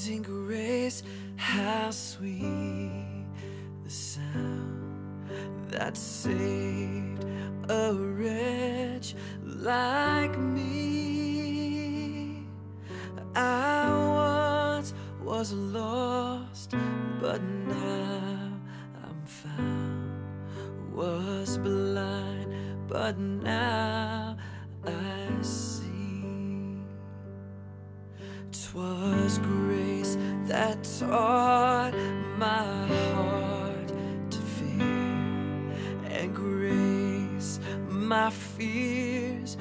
Amazing grace, how sweet the sound that saved a wretch like me. I once was lost, but now I'm found. Was blind, but now I see. 'Twas grace that taught my heart to fear, and grace my fears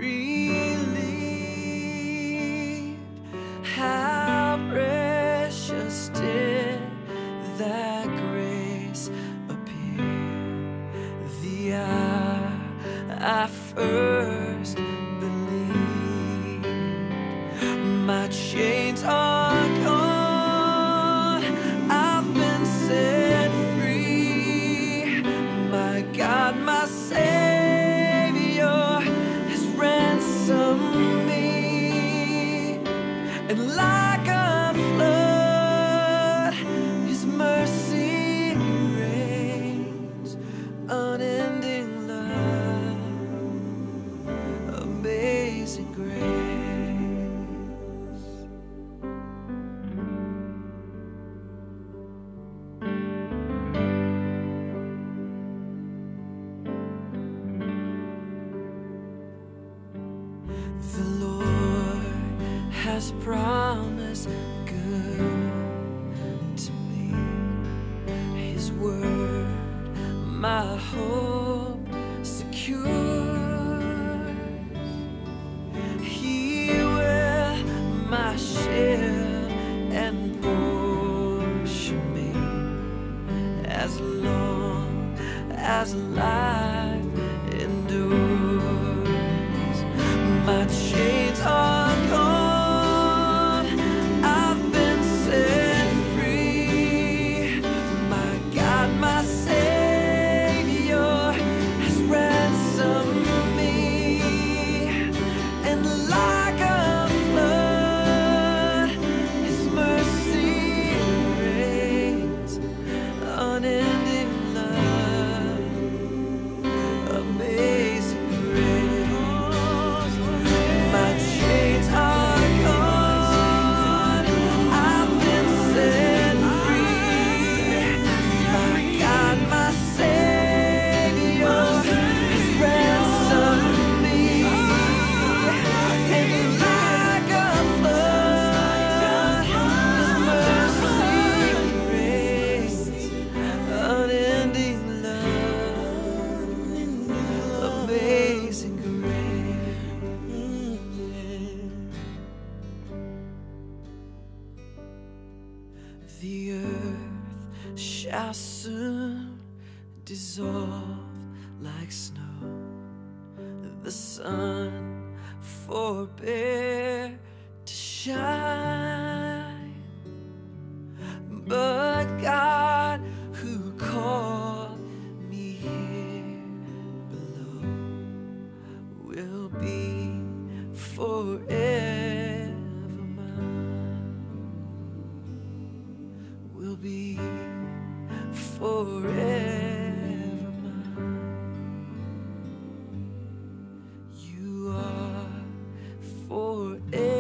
relieved. How precious did that grace appear the hour I first believed. My chains are gone, I've been set free. My God, my Savior has ransomed me. And like a flood, His mercy reigns. Unending love, amazing grace. The Lord has promised good to me. His word, my hope secure. He will my shield and portion me, as long as life endures. My chains are gone, I've been set free. My God, my Savior has ransomed me. And like a flood, His mercy reigns. Unending love, amazing grace. My chains are gone, I've been set free. My God, my Savior has ransomed me. And like a flood, His mercy reigns. Unending love, amazing grace. The earth shall soon dissolve like snow. The sun forbear to shine, but God, who called me here below, will be forever mine. Will be forever mine. You are forever.